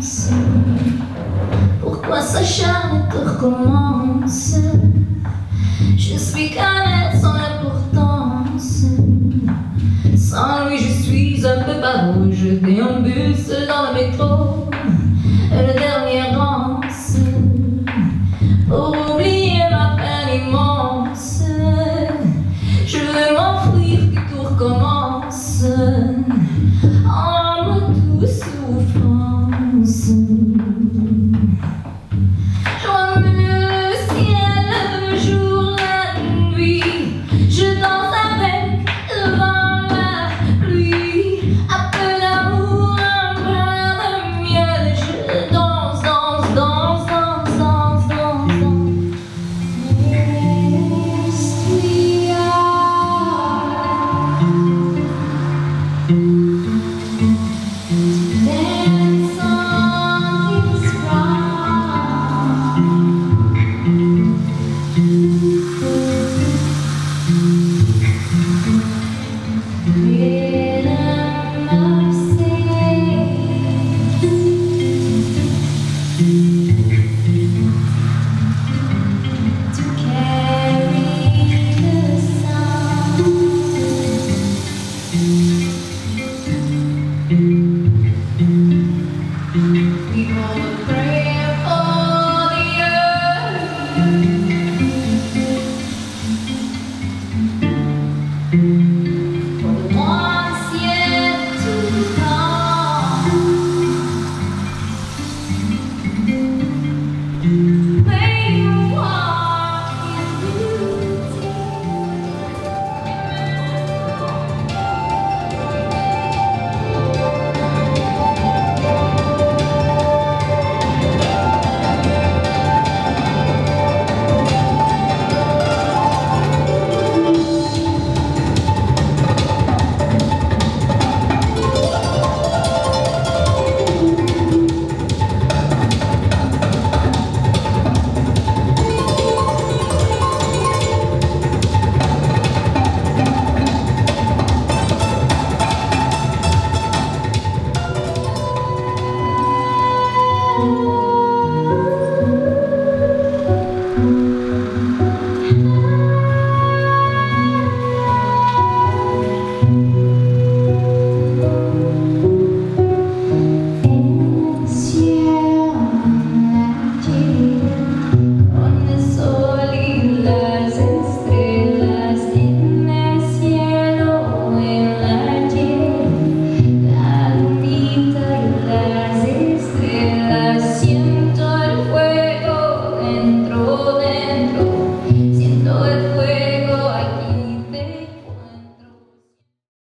danse. Pourquoi s'acharner que recommence? Je suis canette sans importance. Sans lui je suis un peu barreau. Je déambule seul dans le métro, le dernier rance, pour oublier ma peine immense. Je veux m'enfuir que tout recommence. En ma douce souffrance, je remue le ciel, le jour, la nuit. Je danse avec devant la pluie. Un peu d'amour, un brin de miel. Je danse, danse, danse, danse, danse, danse, danse. We all pray.